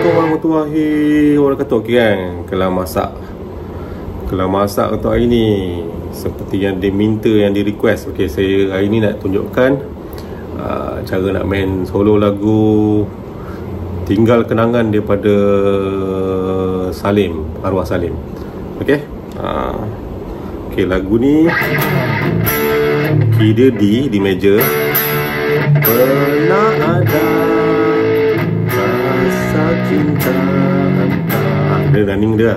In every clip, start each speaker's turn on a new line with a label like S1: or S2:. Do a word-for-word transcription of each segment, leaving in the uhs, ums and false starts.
S1: Assalamualaikum warahmatullahi wabarakatuh. Okey kan, kelam masak Kelam masak untuk hari ni seperti yang diminta, yang di request. Okey, saya hari ni nak tunjukkan uh, cara nak main solo lagu Tinggal Kenangan daripada Salim, arwah Salim. Okey, uh, Okey, lagu ni key dia D, di meja. Pernah ada rasa cinta entah, dia running dia,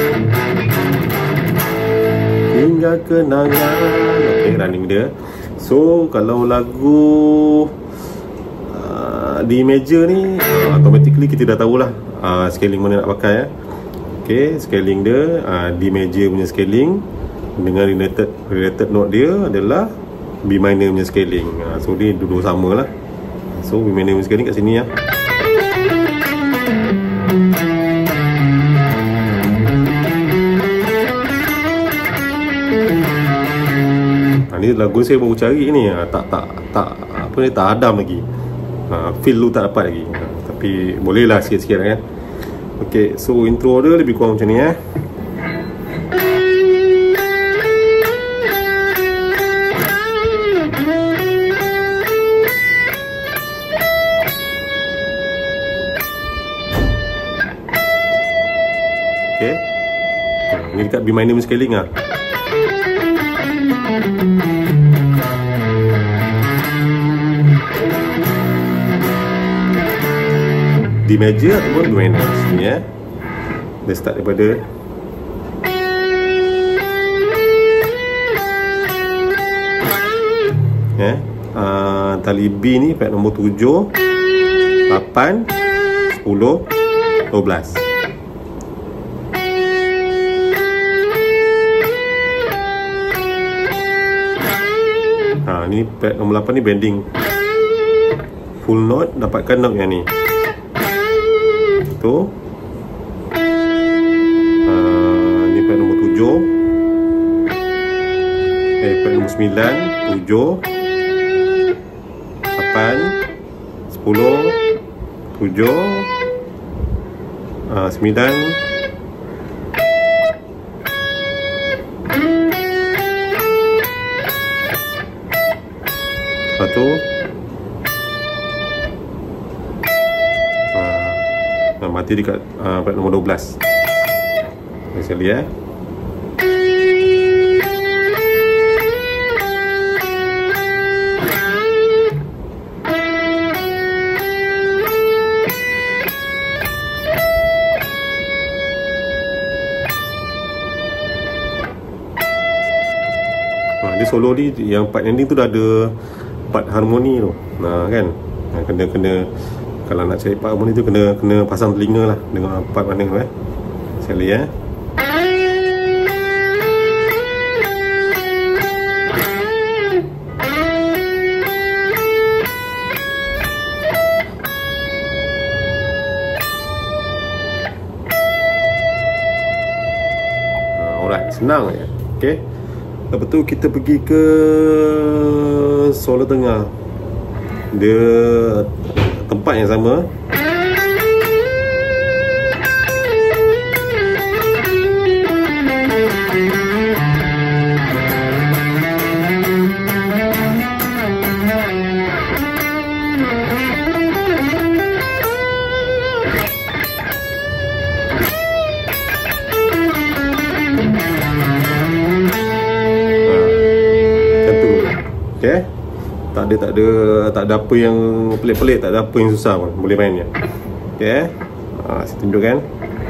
S1: hingga kenangan. Okay, running dia. So kalau lagu uh, di meja ni uh, automatically kita dah tahulah uh, scaling mana nak pakai ya. Okay, scaling dia uh, di meja punya scaling dengan related related note dia adalah B minor punya scaling. uh, So dia dua-dua sama lah. So B minor punya scaling kat sini ya. Ha, ni lagu saya baru cari ni. ha, Tak tak tak apa ni, tak adam lagi. ha, Feel tu tak dapat lagi. ha, Tapi boleh lah sikit-sikit kan. Okay, so intro dia lebih kurang macam ni eh. Okay, ni dekat B minor punya scaling lah. Di meja ataupun B minor sini ya. Dia start daripada ya, uh, tali B ni pad nombor tujuh, lapan, sepuluh, dua belas. Ha, ni pad nombor lapan ni bending full note, dapatkan note yang ni tu. uh, Ni pad nombor tujuh, eh pad nombor sembilan, tujuh, lapan, sepuluh, tujuh, uh, sembilan, satu. uh, Mati dekat uh, pad nombor dua belas. Saya lihat dia solo ni, yang part ending tu dah ada part harmoni tu. Nah kan, kena kena kalau nak cari part harmoni tu kena kena pasang telinga lah dengan part mana tu eh. Saya lihat eh. Alright, senang je. Okay, lepas tu kita pergi ke solo tengah. Dia tempat yang sama. Okay, tak ada tak ada tak ada apa yang pelik-pelik, tak ada apa yang susah pun, boleh mainnya. Okay, ha, saya tunjukkan.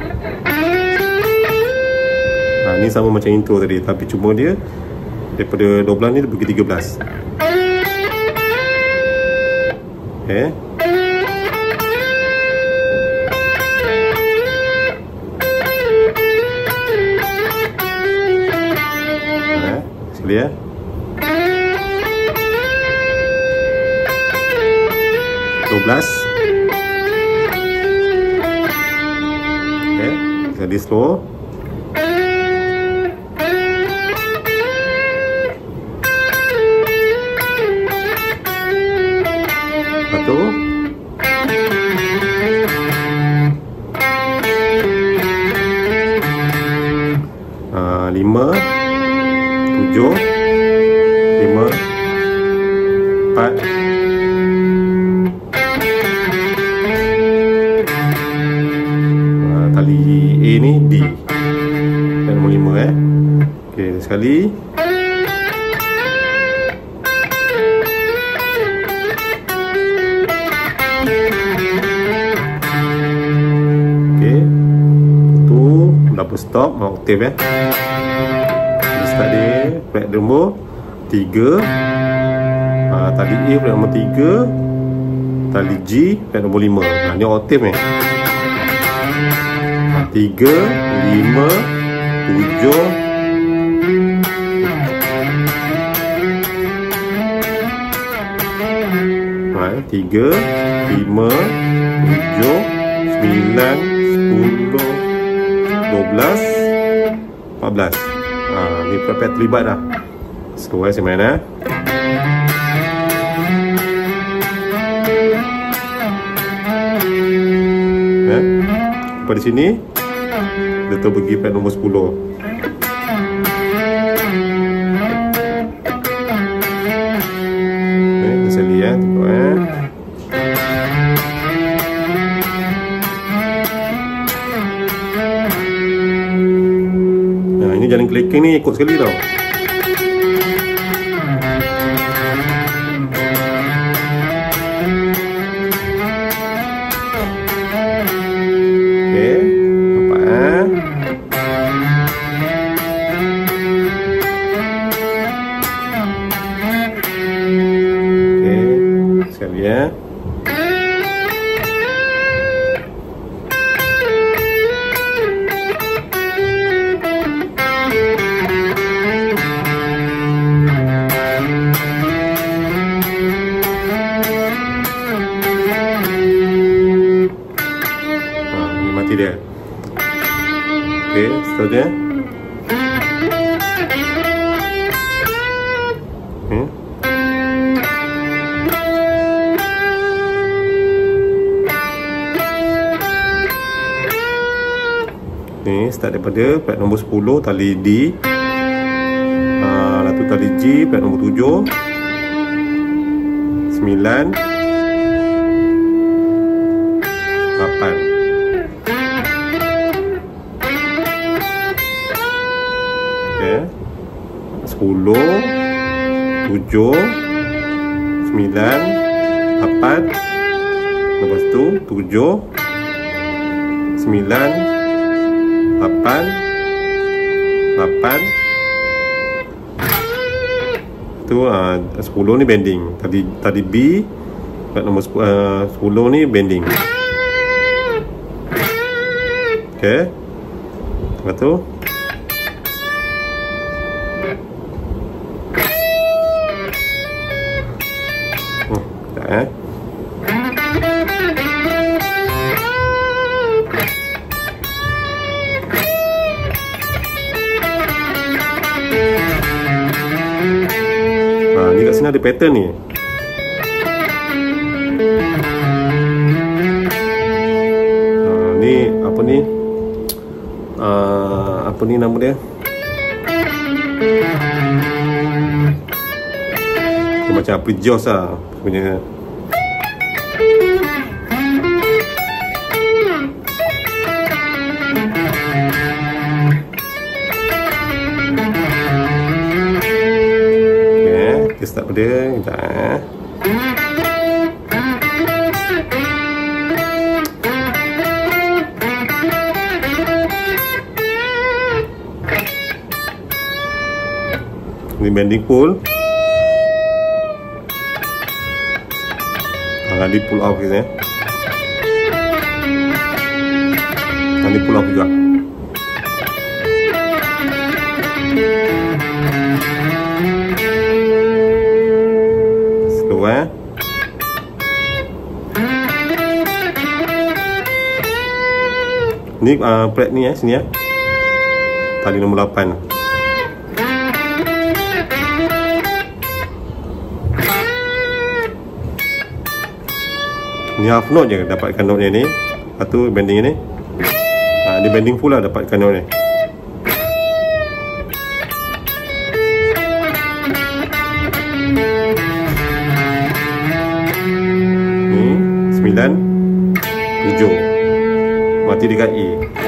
S1: Ha, ni sama macam intro tadi, tapi cuma dia daripada dua belas ni dia pergi tiga belas. Okay, ha, saya lihat dua belas. Okay, jadi slow. Satu, tujuh, lima, empat, uh, tali A ni D, dan nombor lima eh. Okey, sekali. Stop, mau oktav eh. Start dia, fret nombor tiga, uh, tali A fret nombor tiga, tali G fret nombor lima. Nah, ni oktav eh. tiga, lima, tujuh, nah, tiga, lima, tujuh, sembilan, sepuluh, dua belas, empat belas. Ha, ni fret terlibat dah. Slow eh, saya main eh. Eh, pada sini dia tu pergi fret nombor sepuluh. Eh, sekali eh, tengok eh. Jalan clicking ni ikut sekali tau. Okey, nampak eh? Okey, sekali eh. Dia. Okey, seterusnya. Hmm. Ni start daripada fret nombor sepuluh, tali D. Ah, lalu tali G, fret nombor tujuh, sembilan, lapan. sepuluh, tujuh, sembilan, lapan. Lepas tu tujuh, sembilan, lapan, lapan. Tu uh, sepuluh ni bending. Tadi tadi B kat nombor uh, sepuluh ni bending. Okey. Lepas tu eh. Ha, ni kat sini ada pattern ni. Ha, ni apa ni? Uh, apa ni nama dia? Dia macam arpeggios lah punya. Kita start pada kita eh. Ini bending pull. Nanti pull off gitu ya. Nanti pull off juga. Slow eh. Ni uh, fret ni ya, sini ya. Tali nombor lapan. Ni half note je dapatkan note ni. Lepas tu bending ni. Ha, dia bending full lah dapatkan note ni. sembilan, tujuh. Mati dekat E.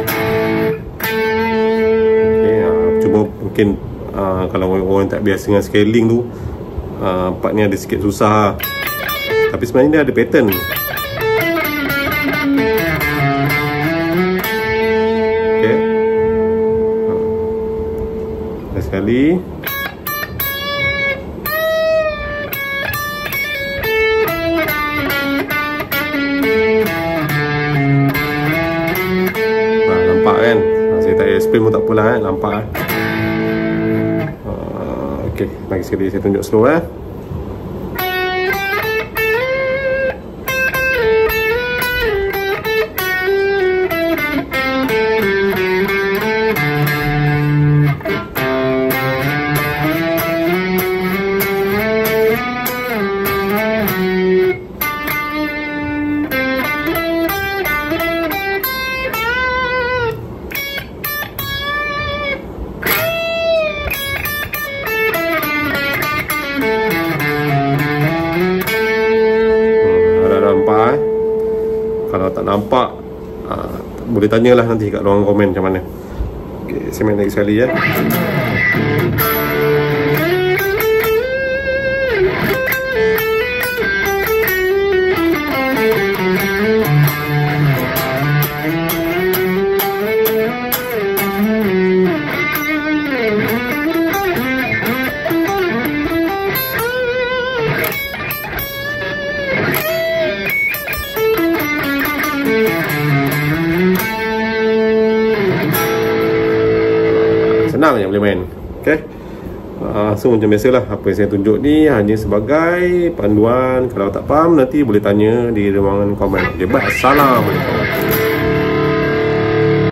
S1: Okay, uh, cuba mungkin uh, kalau orang tak biasa dengan scaling tu, uh, part ni ada sikit susah. Tapi sebenarnya dia ada pattern. Okay. Uh, sekali. Kan? Saya tak explain pun tak apalah eh. Nampak eh? uh, ok, lagi sekali saya tunjuk slow eh. Kalau tak nampak, uh, boleh tanyalah nanti kat ruang komen macam mana. Okay, saya main lagi sekali ya. Senang je boleh main. Okay, uh, so macam biasalah, apa yang saya tunjuk ni hanya sebagai panduan. Kalau tak faham nanti boleh tanya di ruangan komen. Okay, bye. Assalamualaikum.